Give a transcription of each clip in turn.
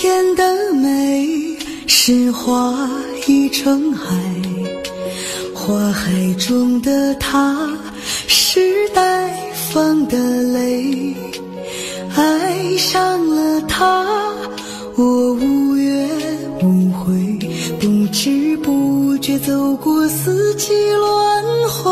天的美是花已成海，花海中的他是待放的泪，爱上了他，我无怨无悔，不知不觉走过四季轮回。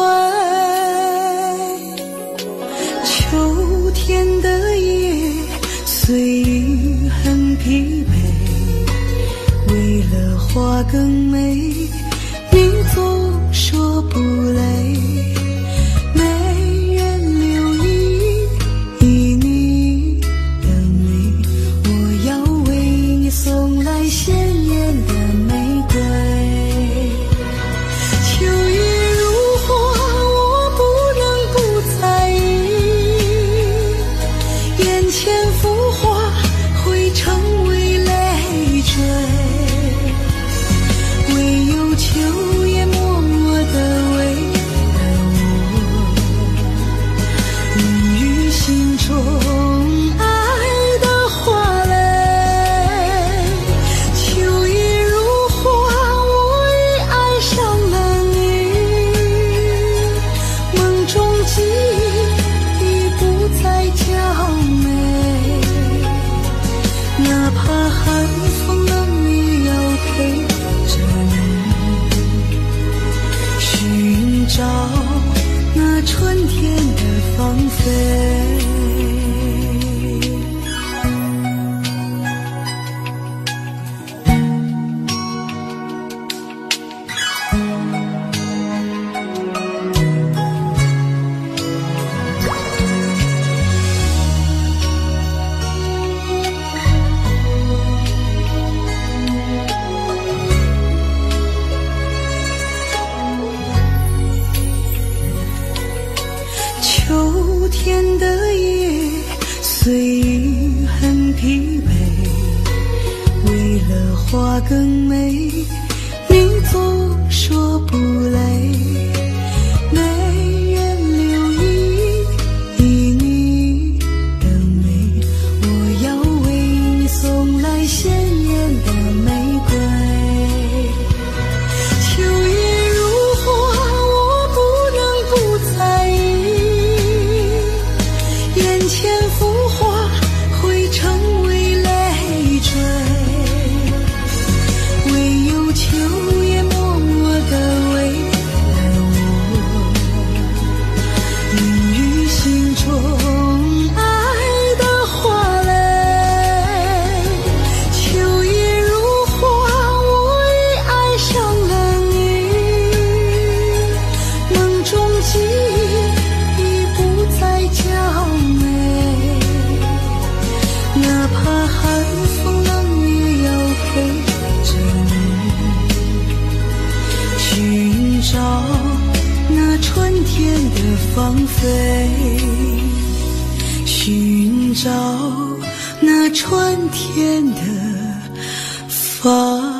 秋天的夜虽很疲惫，为了花更美，你总说不累，没人留意你的美，我要为你送来鲜艳的玫瑰。秋叶如花，我不能不在意，眼前浮华会成为累赘，唯有秋叶默默地为了我孕育心中爱的花蕾。秋叶如花，我已爱上了你，梦中记忆已不再娇美，哪怕寒风冷也要陪着你，寻找那春天的芳菲。秋天的夜虽很疲惫，为了花更美，你总说不累，没人留意你的美，我要为你送来鲜艳的玫瑰。秋叶如花，我不能不在意，眼前浮华会成为累赘，唯有秋叶默默地为了我孕育心中爱的花蕾。秋叶如花，我已爱上了你，梦中记忆已不再娇美，哪怕寒风冷也要陪着你，寻找那春天的芳菲，寻找那春天的芳